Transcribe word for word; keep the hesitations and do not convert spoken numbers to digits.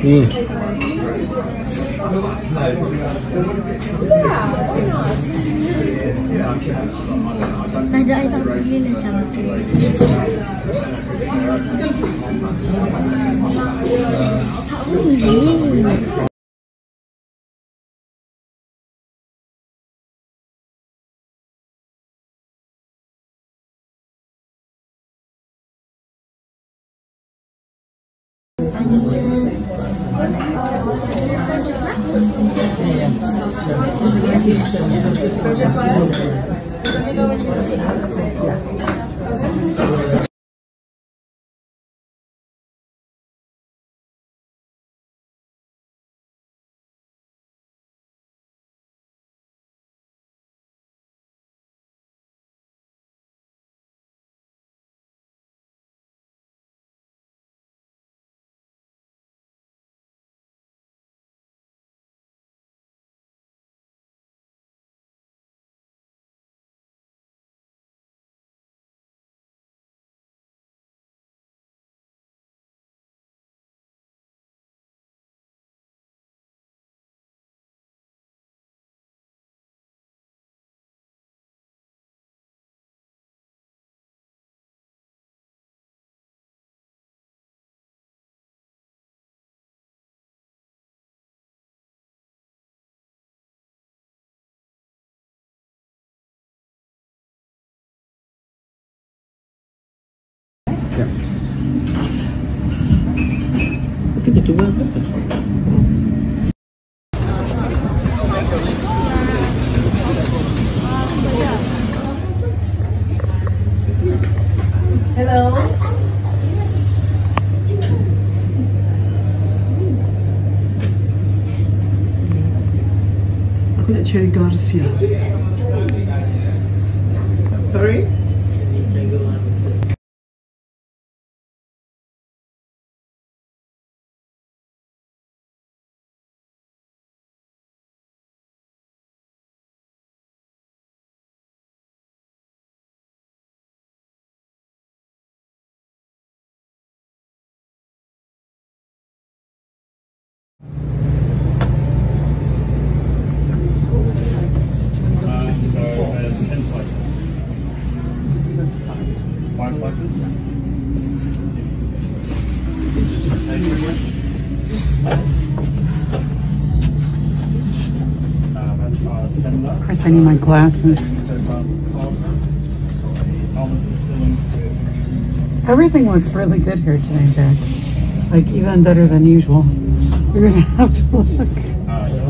Mm. Ada air tak pilih macam tu. Tak boleh. Yeah. Look at the two well. Hello. Look at that cherry Garcia. Sorry? Five slices. Of course, I need my glasses. Everything looks really good here today, Jack. Like even better than usual. You're gonna have to look.